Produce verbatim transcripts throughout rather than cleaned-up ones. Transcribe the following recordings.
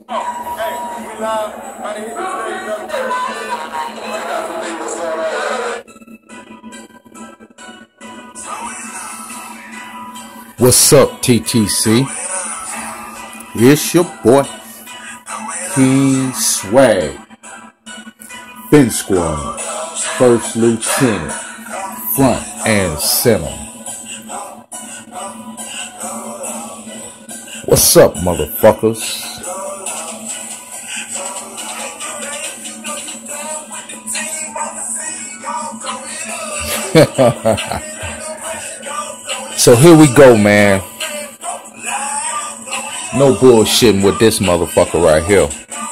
What's up, T T C? It's your boy, Phins Swag, Phins Squad, First Lieutenant, front and center. What's up, motherfuckers? So here we go, man. No bullshitting with this motherfucker right here.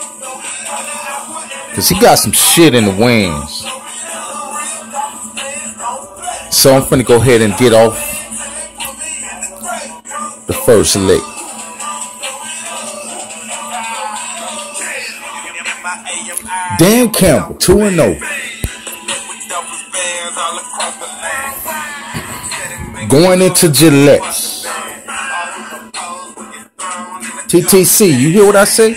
Cause he got some shit in the wings. So I'm finna go ahead and get off the first lick. Dan Campbell, two and oh. Going into Gillette. T T C, you hear what I say?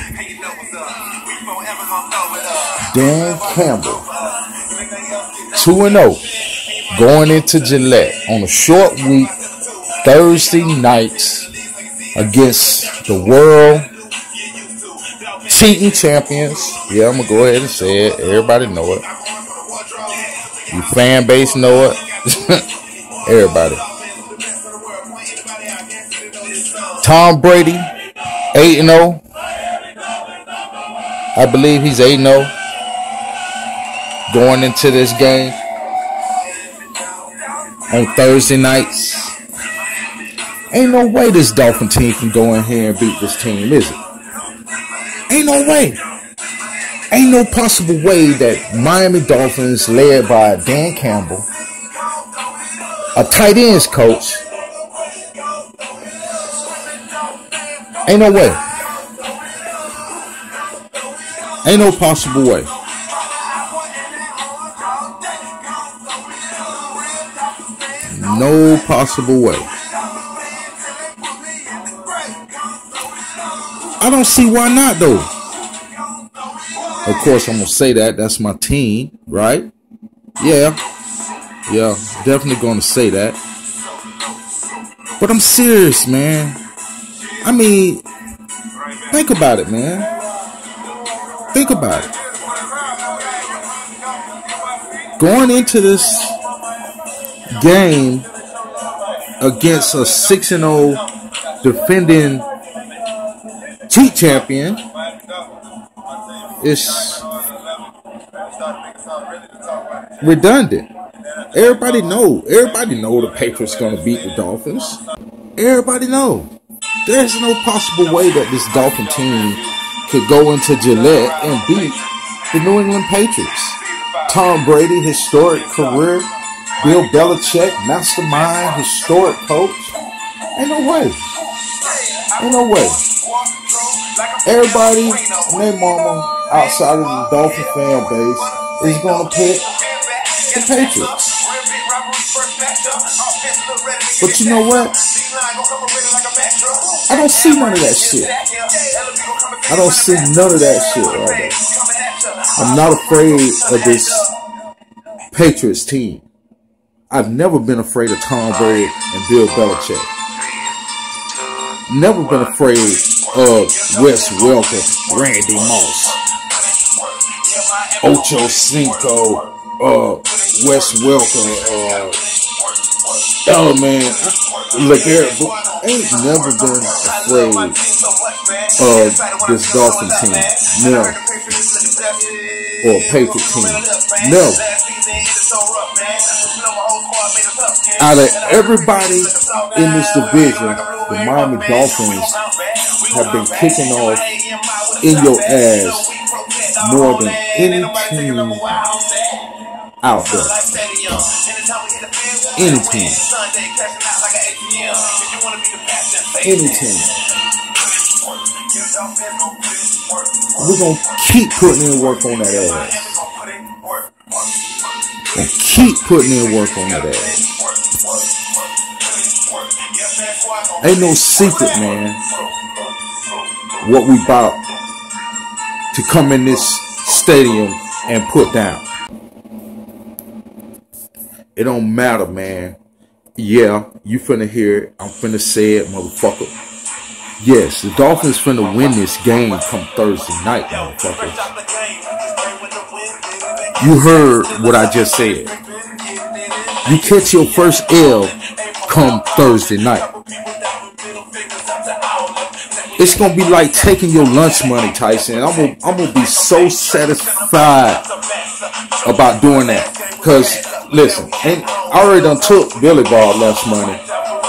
Dan Campbell, two and oh. Going into Gillette on a short week, Thursday nights against the world cheating champions. Yeah, I'm gonna go ahead and say it. Everybody know it. You fan base know it. Everybody. Tom Brady, eight and oh. I believe he's eight and oh. Going into this game on Thursday nights. Ain't no way this Dolphin team can go in here and beat this team, is it? Ain't no way. Ain't no possible way that Miami Dolphins, led by Dan Campbell, a tight ends coach, ain't no way. Ain't no possible way. No possible way. I don't see why not, though. Of course, I'm going to say that. That's my team, right? Yeah. Yeah, definitely going to say that. But I'm serious, man. I mean, think about it, man. Think about it. Going into this game against a six and oh defending cheat champion is redundant. Everybody know. Everybody know the Patriots gonna beat the Dolphins. Everybody know. There's no possible way that this Dolphin team could go into Gillette and beat the New England Patriots. Tom Brady, historic career. Bill Belichick, mastermind, historic coach. Ain't no way. Ain't no way. Everybody and their mama outside of the Dolphin fan base is going to pick the Patriots. But you know what? I don't see none of that shit. I don't see none of that shit right there. I'm not afraid of this Patriots team. I've never been afraid of Tom Brady and Bill Belichick. Never been afraid of Wes Welker, Randy Moss, Ocho Cinco, uh, Wes Welker, uh, oh man, look here, ain't never been afraid of this Dolphin team, never, or Patriot team, never. Out of everybody in this division, the Miami Dolphins have been kicking off in your ass more than any team out there. Any team. Any team. We're going to keep putting in work on that ass. And keep putting in work on that ass. Ain't no secret, man, what we about to come in this stadium and put down. It don't matter, man. Yeah, you finna hear it. I'm finna say it, motherfucker. Yes, the Dolphins finna win this game come Thursday night, motherfuckers. You heard what I just said. You catch your first L come Thursday night. It's gonna be like taking your lunch money, Tyson. I'm gonna, I'm gonna be so satisfied about doing that. Cause listen, and I already done took Billy Ball lunch money.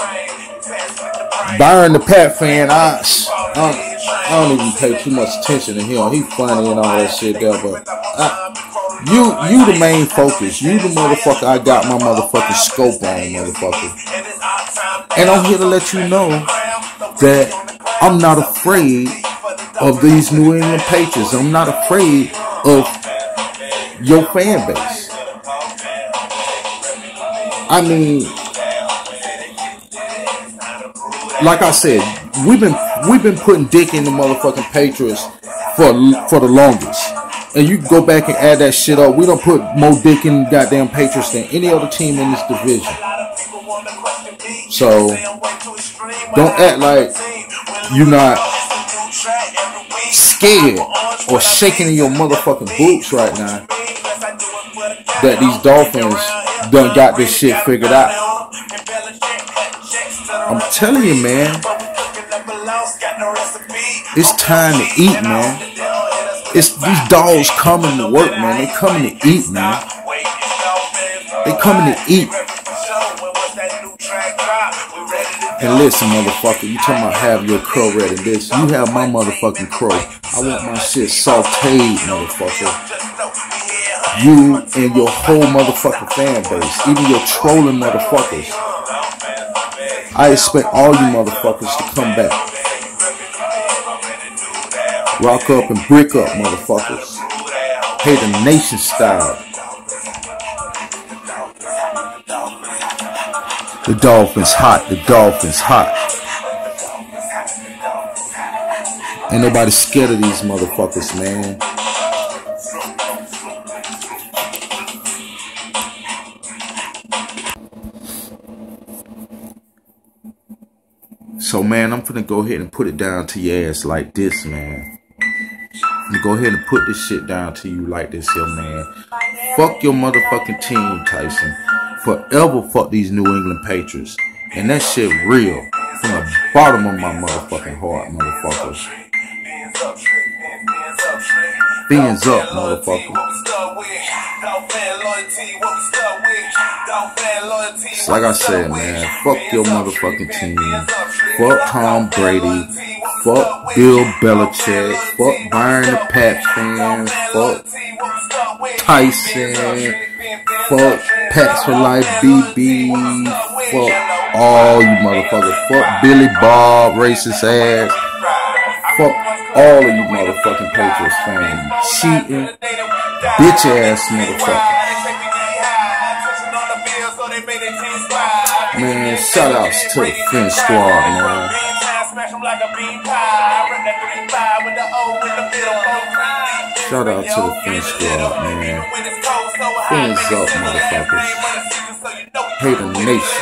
Byron the Pat fan, I, I, I don't even pay too much attention to him. He's funny and all that shit there, but I, you, you the main focus. You the motherfucker I got my motherfucking scope on, motherfucker. And I'm here to let you know that I'm not afraid of these New England Patriots. I'm not afraid of your fan base. I mean, like I said, we've been we've been putting dick in the motherfucking Patriots for for the longest. And you can go back and add that shit up. We don't put more dick in the goddamn Patriots than any other team in this division. So don't act like you're not scared or shaking in your motherfucking boots right now that these Dolphins done got this shit figured out. I'm telling you, man, it's time to eat, man. It's these dogs coming to work, man. They coming to eat, man. They coming to eat. And listen, motherfucker, you talking about have your crow ready. This, you have my motherfucking crow. I want my shit sauteed, motherfucker. You and your whole motherfucking fan base, even your trolling motherfuckers. I expect all you motherfuckers to come back. Rock up and brick up, motherfuckers. Hey, the nation style. The Dolphins hot, the Dolphins hot. Ain't nobody scared of these motherfuckers, man. So, man, I'm finna go ahead and put it down to your ass like this, man. I'm gonna go ahead and put this shit down to you like this here, man. Fuck your motherfucking team, Tyson. Forever fuck these New England Patriots. And that shit real. From the bottom of my motherfucking heart, motherfuckers. Phins up, motherfucker. It's like I said, man, fuck your motherfucking team. Fuck Tom Brady. Fuck Bill Belichick. Fuck Byron the Pat fans. Fuck Tyson. Fuck Pats for Life B B. Fuck all you motherfuckers. Fuck Billy Bob, racist ass. Fuck all of you motherfucking Patriots fans. Cheating, bitch ass motherfuckers. Man, shout outs to the Phins squad, man. Shout out to the Phins squad, man. Phins up, motherfuckers. Hey, the nation.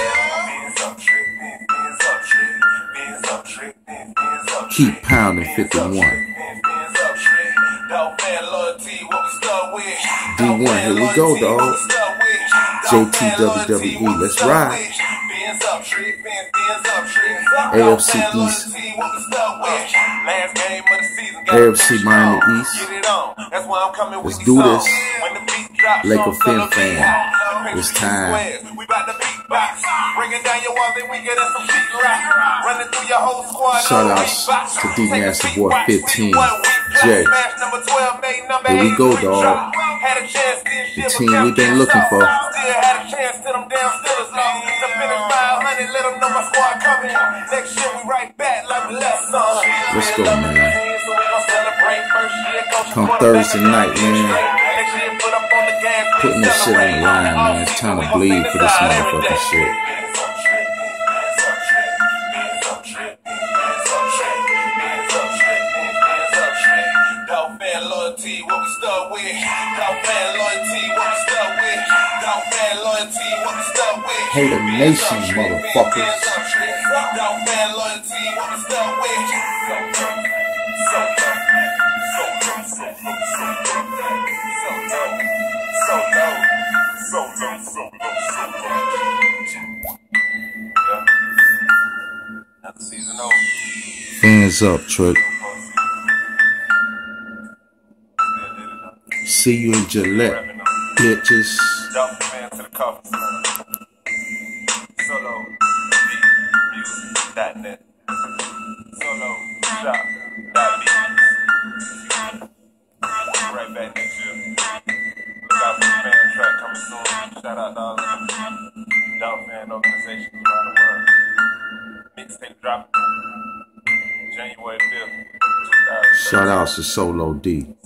Keep pounding fifty-one. D one, here we go, dog. J T W W E, let's ride. A F C East. A F C Miami East. Let's do this. Laker Fin fan. It's time. Shout outs to D Nasty Boy fifteen. Jay. Here we go, dog. The team we've been looking for. Let's go, man. Come Thursday night, man. Putting this shit on the line, man. It's time to bleed for this motherfucking shit. Loyalty, Hater Nation, motherfuckers. Phins up, Trick. See you in Gillette, bitches. Solo, music, that net. Solo, shop, that beat. Right back next year. Look out for the fan track coming soon. Shout out to all the dog fan organizations around the world. Mixtape dropping January fifth. Shout out to Solo D.